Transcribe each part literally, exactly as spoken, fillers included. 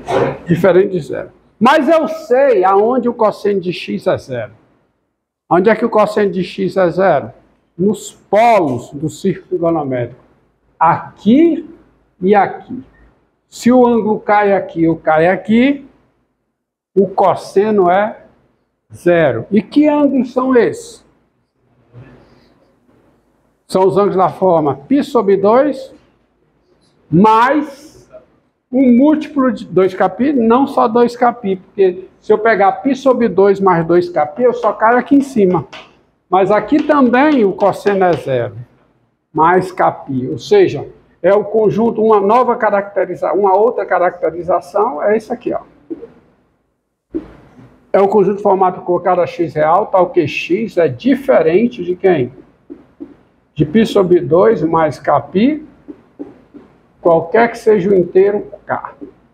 Diferente de zero. Mas eu sei aonde o cosseno de x é zero. Onde é que o cosseno de x é zero? Nos polos do círculo trigonométrico. Aqui e aqui. Se o ângulo cai aqui ou cai aqui, o cosseno é zero. E que ângulos são esses? São os ângulos da forma π sobre dois mais um múltiplo de dois k π, não só dois k π, porque se eu pegar π sobre dois mais dois k π, eu só caio aqui em cima. Mas aqui também o cosseno é zero, mais k π, ou seja, é o conjunto, uma nova caracterização, uma outra caracterização é isso aqui, ó. É o conjunto formado por cada x real, tal que x é diferente de quem? De π sobre dois mais k π, qualquer que seja o inteiro k.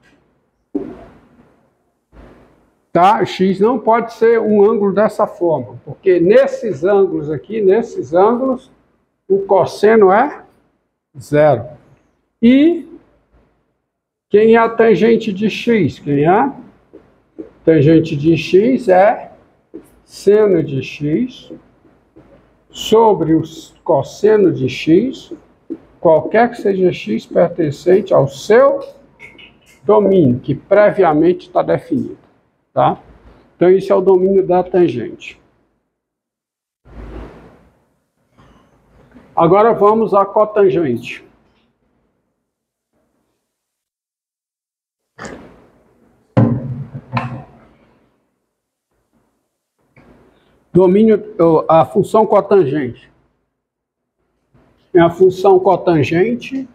Tá? X não pode ser um ângulo dessa forma, porque nesses ângulos aqui, nesses ângulos, o cosseno é zero. E quem é a tangente de x? Quem é? Tangente de x é seno de x sobre o cosseno de x, qualquer que seja x pertencente ao seu domínio, que previamente está definido. Tá? Então, isso é o domínio da tangente. Agora vamos à cotangente. Domínio, a função cotangente. É a função cotangente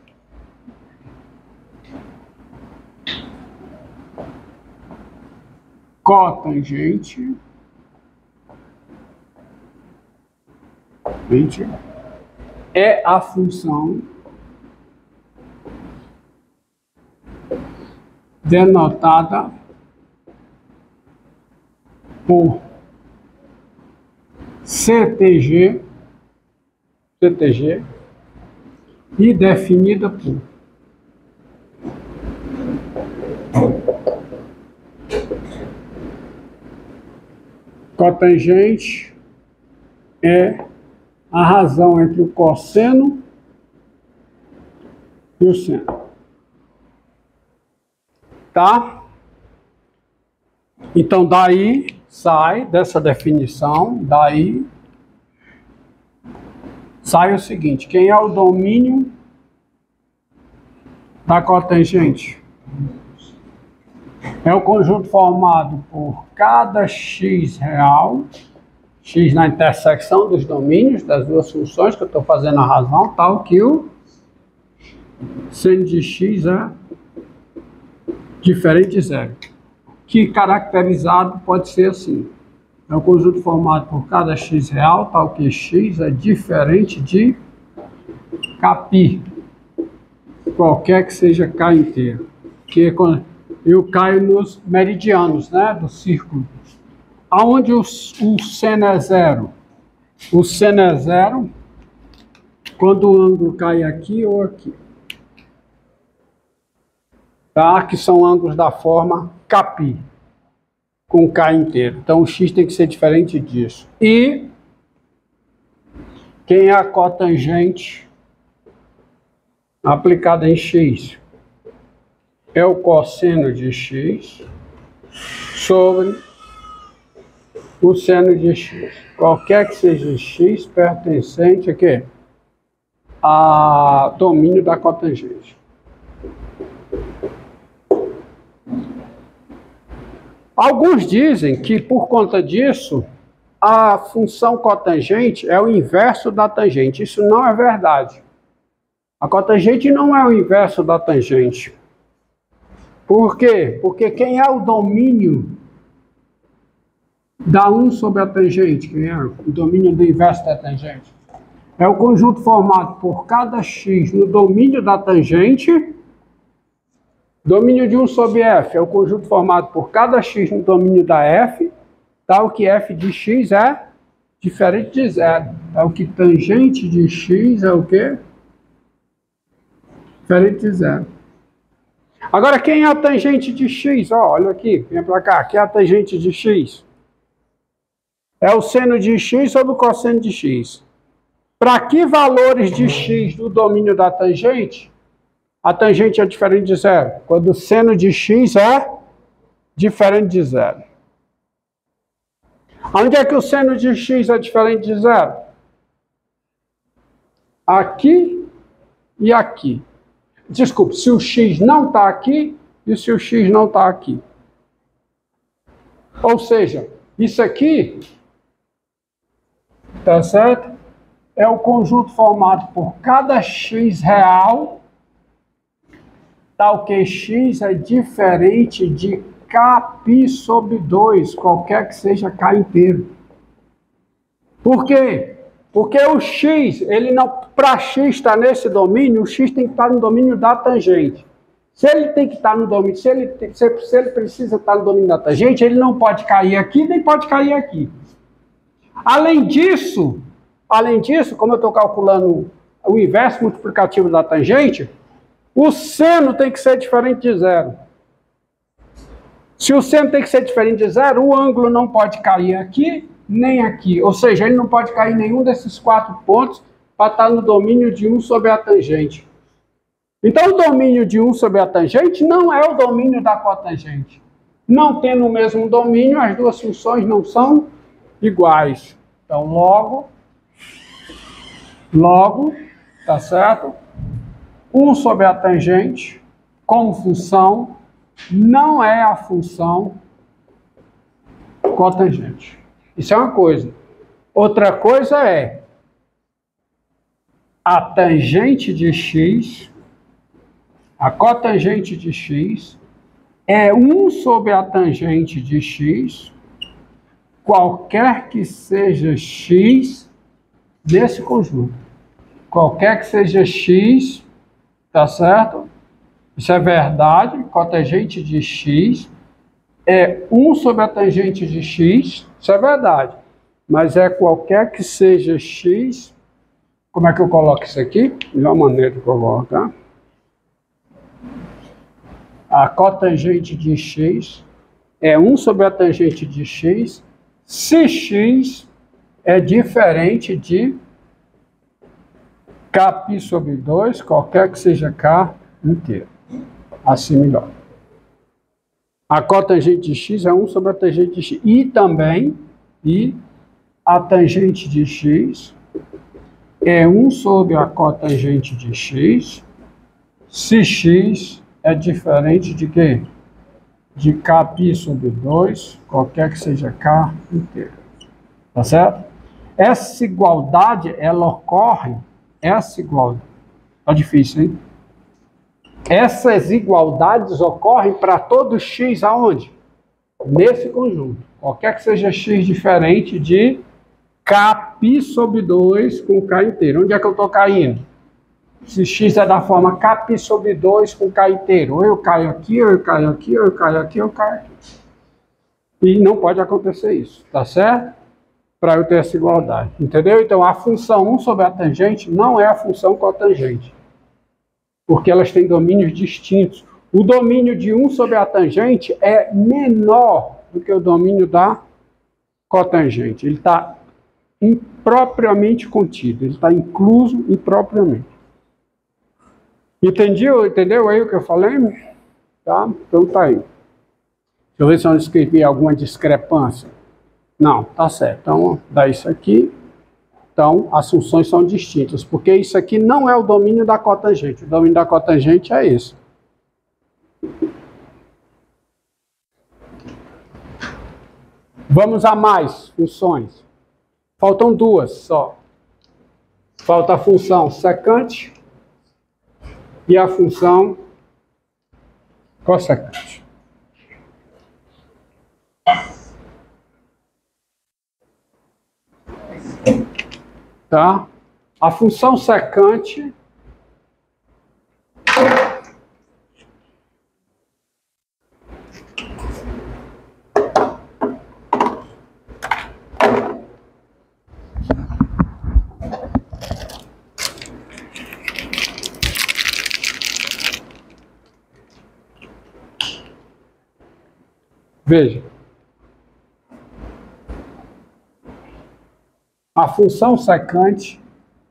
cotangente é a função denotada por C T G, C T G e definida por cotangente é a razão entre o cosseno e o seno. Tá? Então, daí sai dessa definição, daí sai o seguinte: quem é o domínio da cotangente? É o conjunto formado por cada x real, x na intersecção dos domínios das duas funções que eu estou fazendo a razão, tal que o seno de x é diferente de zero. Que caracterizado pode ser assim: é o conjunto formado por cada x real, tal que x é diferente de k π, qualquer que seja k inteiro. Que eu caio nos meridianos, né, do círculo. Aonde o, o seno é zero? O seno é zero quando o ângulo cai aqui ou aqui. Tá? Que são ângulos da forma k π, com k inteiro. Então o x tem que ser diferente disso. E quem é a cotangente aplicada em x? É o cosseno de x sobre o seno de x. Qualquer que seja x pertencente a quê? A domínio da cotangente. Alguns dizem que, por conta disso, a função cotangente é o inverso da tangente. Isso não é verdade. A cotangente não é o inverso da tangente. Por quê? Porque quem é o domínio da um sobre a tangente? Quem é o domínio do inverso da tangente? É o conjunto formado por cada x no domínio da tangente. Domínio de um sobre f é o conjunto formado por cada x no domínio da f, tal que f de x é diferente de zero. Tal que tangente de x é o quê? Diferente de zero. Agora, quem é a tangente de x? Ó, olha aqui, vem para cá. Quem é a tangente de x? É o seno de x sobre o cosseno de x. Para que valores de x do domínio da tangente, a tangente é diferente de zero? Quando o seno de x é diferente de zero. Onde é que o seno de x é diferente de zero? Aqui e aqui. Desculpe, se o x não está aqui e se o x não está aqui. Ou seja, isso aqui, tá certo? É o conjunto formado por cada x real, tal que x é diferente de Kπ sobre dois, qualquer que seja K inteiro. Por quê? Porque o x, ele não, para x estar nesse domínio, o x tem que estar no domínio da tangente. Se ele tem que estar no domínio, se ele, se, se ele precisa estar no domínio da tangente, ele não pode cair aqui, nem pode cair aqui. Além disso, além disso, como eu estou calculando o inverso multiplicativo da tangente, o seno tem que ser diferente de zero. Se o seno tem que ser diferente de zero, o ângulo não pode cair aqui, nem aqui. Ou seja, ele não pode cair em nenhum desses quatro pontos para estar no domínio de um sobre a tangente. Então, o domínio de um sobre a tangente não é o domínio da cotangente. Não tendo o mesmo domínio, as duas funções não são iguais. Então, logo, logo, tá certo? um sobre a tangente, como função, não é a função cotangente. Isso é uma coisa. Outra coisa é a tangente de x, a cotangente de x, é um sobre a tangente de x, qualquer que seja x desse conjunto. Qualquer que seja x, tá certo? Isso é verdade, cotangente de x é um sobre a tangente de x, isso é verdade. Mas é qualquer que seja x, como é que eu coloco isso aqui? Melhor maneira de colocar. A cotangente de x é um sobre a tangente de x, se x é diferente de Kπ sobre dois, qualquer que seja K inteiro. Assim melhor. A cotangente de x é um sobre a tangente de x. E também, e a tangente de x é um sobre a cotangente de x, se x é diferente de quê? De Kπ sobre dois, qualquer que seja K inteiro. Tá certo? Essa igualdade, ela ocorre, essa igualdade, tá difícil, hein? Essas igualdades ocorrem para todo x aonde? Nesse conjunto. Qualquer que seja x diferente de Kπ sobre dois com K inteiro. Onde é que eu estou caindo? Se x é da forma Kπ sobre dois com K inteiro. Ou eu caio aqui, ou eu caio aqui, ou eu caio aqui, ou eu caio aqui. E não pode acontecer isso, tá certo? Para eu ter essa igualdade. Entendeu? Então a função um sobre a tangente não é a função cotangente. Porque elas têm domínios distintos. O domínio de um sobre a tangente é menor do que o domínio da cotangente. Ele está impropriamente contido, ele está incluso impropriamente. Entendiu? Entendeu aí o que eu falei? Tá? Então tá aí. Deixa eu ver se eu escrevi alguma discrepância. Não, tá certo. Então, dá isso aqui. Então, as funções são distintas, porque isso aqui não é o domínio da cotangente. O domínio da cotangente é esse. Vamos a mais funções. Faltam duas só. Falta a função secante e a função cossecante. Tá? A função secante Veja. A função secante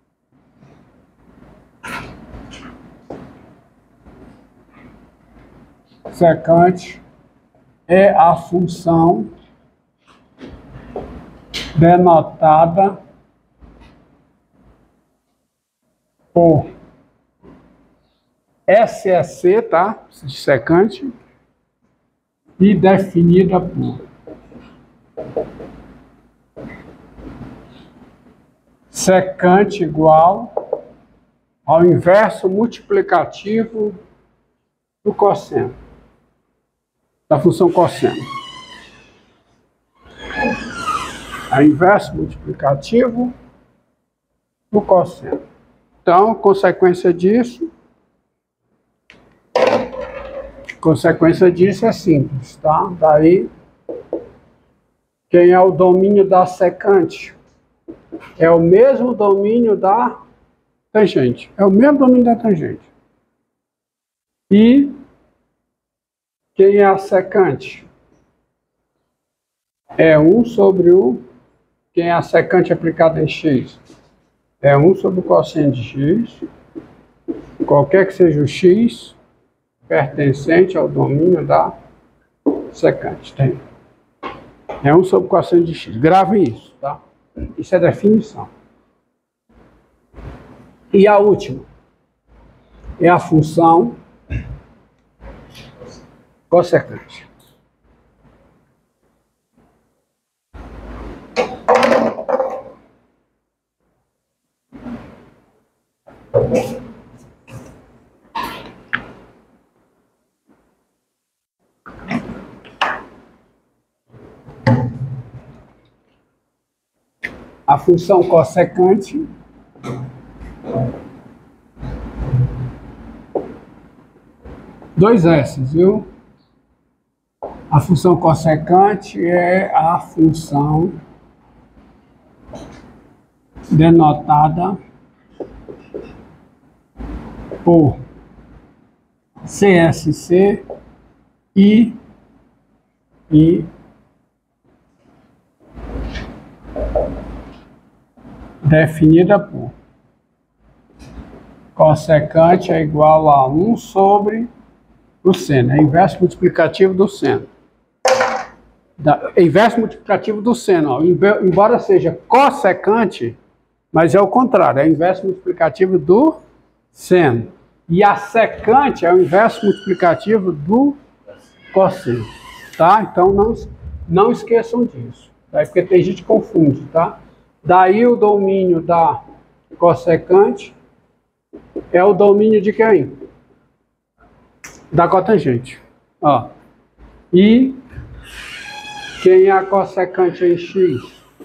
secante é a função denotada por S E C, tá? Secante, e definida por secante igual ao inverso multiplicativo do cosseno, da função cosseno. A inverso multiplicativo do cosseno. Então, consequência disso, consequência disso é simples, tá? Daí, quem é o domínio da secante? É o mesmo domínio da tangente. É o mesmo domínio da tangente. E quem é a secante? É um sobre o... Quem é a secante aplicada em x? É um sobre o cosseno de x. Qualquer que seja o x, pertencente ao domínio da secante. Tem. É um sobre o cosseno de x. Grave isso, tá? Isso é definição. E a última é a função cossecante. A função cossecante dois S, viu? A função cossecante é a função denotada por C S C e, e definida por cossecante é igual a um sobre o seno, é inverso multiplicativo do seno. Da, é inverso multiplicativo do seno, ó. Embora seja cossecante, mas é o contrário, é inverso multiplicativo do seno. E a secante é o inverso multiplicativo do cosseno, tá? Então não, não esqueçam disso, tá? Porque tem gente que confunde, tá? Daí o domínio da cossecante é o domínio de quem? Da cotangente. Ó. E quem é a cossecante em x?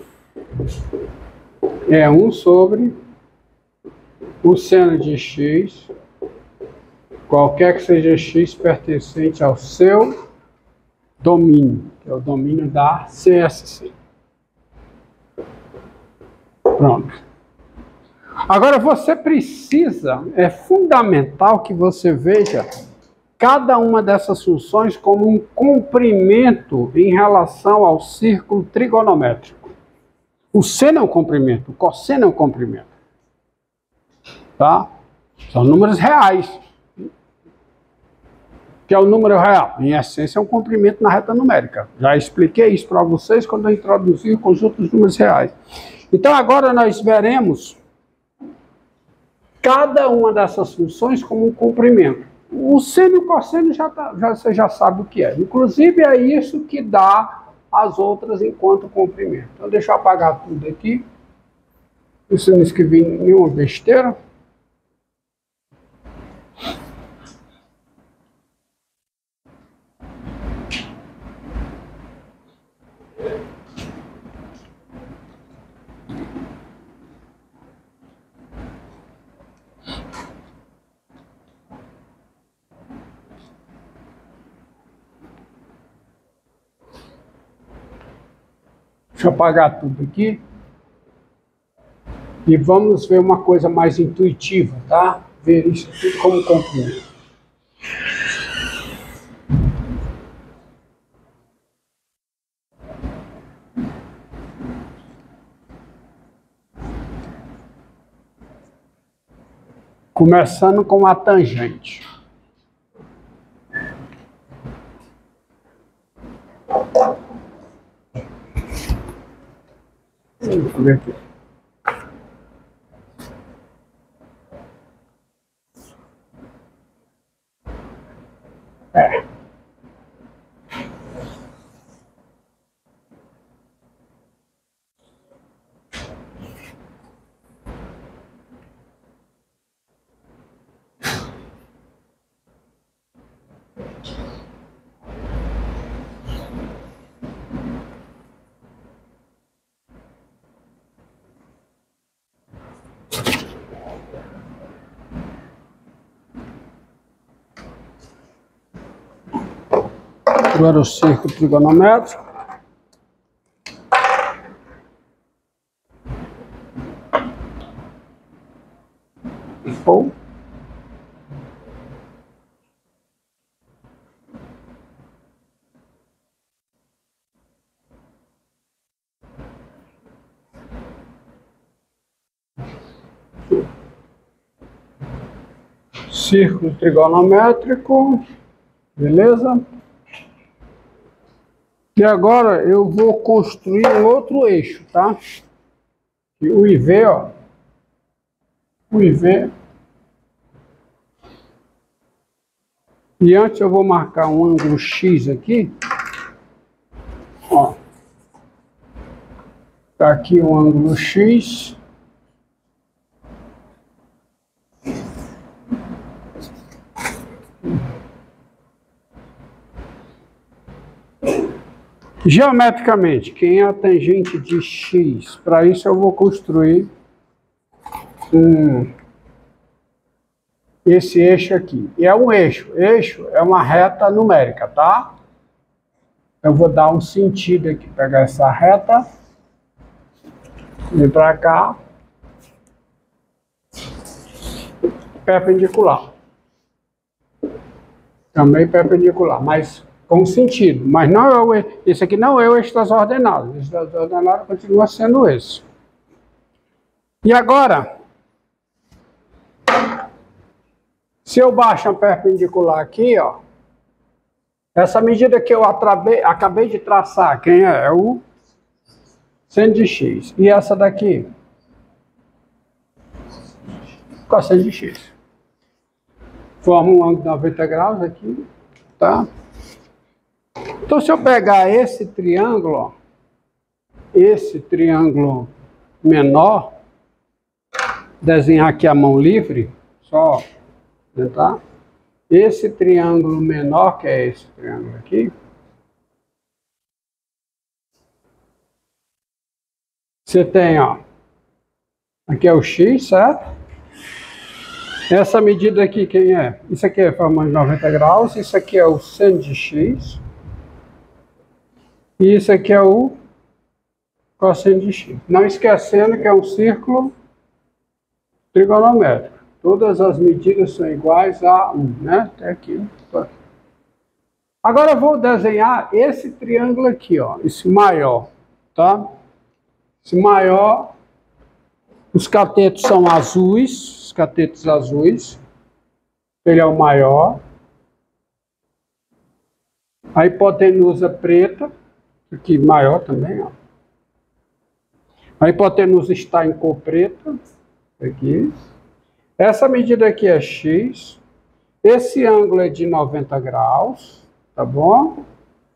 É um sobre o seno de x, qualquer que seja x pertencente ao seu domínio, que é o domínio da C S C. Pronto. Agora você precisa, é fundamental que você veja cada uma dessas funções como um comprimento em relação ao círculo trigonométrico. O seno é um comprimento, o cosseno é um comprimento. Tá? São números reais. Que é o número real. Em essência, é um comprimento na reta numérica. Já expliquei isso para vocês quando eu introduzi o conjunto dos números reais. Então, agora nós veremos cada uma dessas funções como um comprimento. O seno e o cosseno já, tá, já, você já sabe o que é. Inclusive, é isso que dá as outras enquanto comprimento. Então, deixa eu apagar tudo aqui. Se eu não escrevi nenhuma besteira. Deixa eu apagar tudo aqui. E vamos ver uma coisa mais intuitiva, tá? Ver isso tudo como comprimento. Começando com a tangente. Deixa eu ver aqui. É. Agora o círculo trigonométrico. Bom. Círculo trigonométrico, beleza? E agora eu vou construir um outro eixo, tá? E o I V, ó. O I V. E antes eu vou marcar um ângulo X aqui. Ó. Tá aqui um ângulo X. Geometricamente, quem é a tangente de X? Para isso eu vou construir um, esse eixo aqui. E é um eixo. Eixo é uma reta numérica, tá? Eu vou dar um sentido aqui, pegar essa reta, vir para cá, perpendicular. Também perpendicular, mas com sentido, mas não é o eixo. Esse aqui não é o eixo das ordenadas. O eixo das ordenadas continua sendo esse. E agora, se eu baixo a perpendicular aqui, ó, essa medida que eu atrabei, acabei de traçar, quem é? É o seno de X. E essa daqui? Cosseno de X. Forma um ângulo de noventa graus aqui, tá? Então, se eu pegar esse triângulo, ó, esse triângulo menor, desenhar aqui a mão livre, só, tá? Esse triângulo menor, que é esse triângulo aqui, você tem, ó, aqui é o X, certo? Essa medida aqui, quem é? Isso aqui é forma de noventa graus, isso aqui é o seno de X. E isso aqui é o cosseno de X. Não esquecendo que é um círculo trigonométrico. Todas as medidas são iguais a um, né? Até aqui. Agora eu vou desenhar esse triângulo aqui, ó. Esse maior, tá? Esse maior, os catetos são azuis, os catetos azuis. Ele é o maior. A hipotenusa preta. Aqui maior também, ó. A hipotenusa está em cor preta. Aqui. Essa medida aqui é X. Esse ângulo é de noventa graus. Tá bom?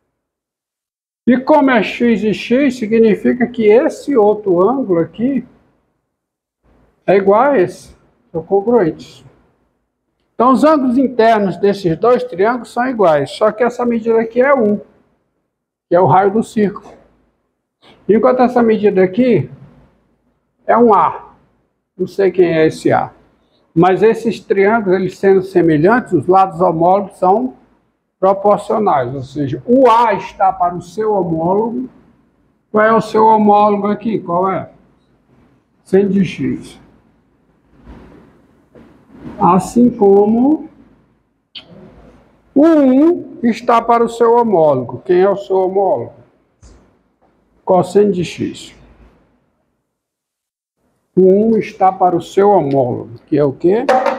E como é X e X, significa que esse outro ângulo aqui é igual a esse. São congruentes. Então, os ângulos internos desses dois triângulos são iguais. Só que essa medida aqui é um. Que é o raio do círculo. Enquanto essa medida aqui é um A. Não sei quem é esse A. Mas esses triângulos, eles sendo semelhantes, os lados homólogos são proporcionais. Ou seja, o A está para o seu homólogo. Qual é o seu homólogo aqui? Qual é? Seno de X. Assim como o um está para o seu homólogo. Quem é o seu homólogo? Cosseno de X. O um está para o seu homólogo, que é o quê?